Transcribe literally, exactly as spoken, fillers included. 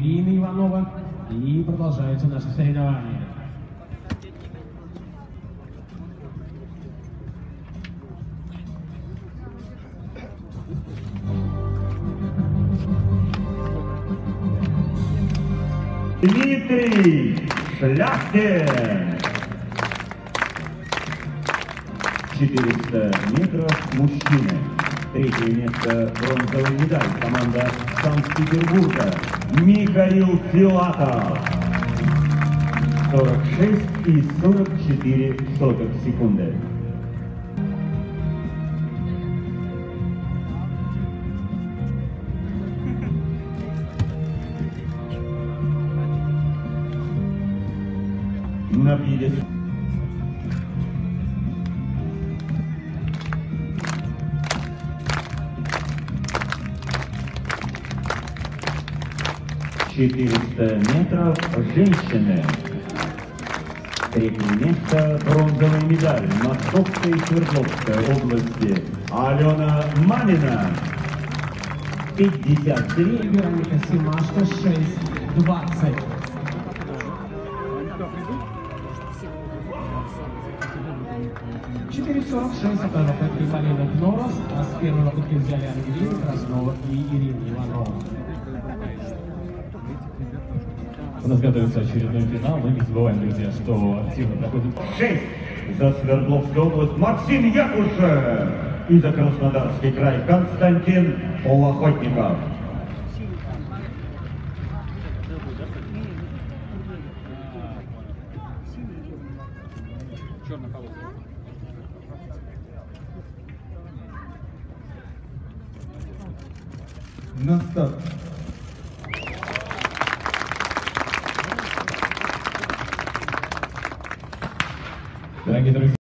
Ирина Иванова. И продолжаются наши соревнования. Дмитрий Шляхтин. четыреста метров мужчины. Третье место бронзовая медаль. Команда Санкт-Петербурга. Михаил Филатов. сорок шесть и сорок четыре сотых секунды. На пьедестале. четыреста метров женщины. Третье место бронзовая медаль Московской и Свердловской области. Алена Мамина. пятьдесят три. Вероника Симашко, шесть двадцать. четыре сорок шесть. Это попытки Полины Кнорос, а с первой попытки взяли Ангелина Краснова и Ирина Иванова. У нас готовится очередной финал, но не забываем, друзья, что активно проходит... шесть за Свердловскую область Максим Якушев. И за Краснодарский край Константин Полохотников. На старт. Дорогие друзья.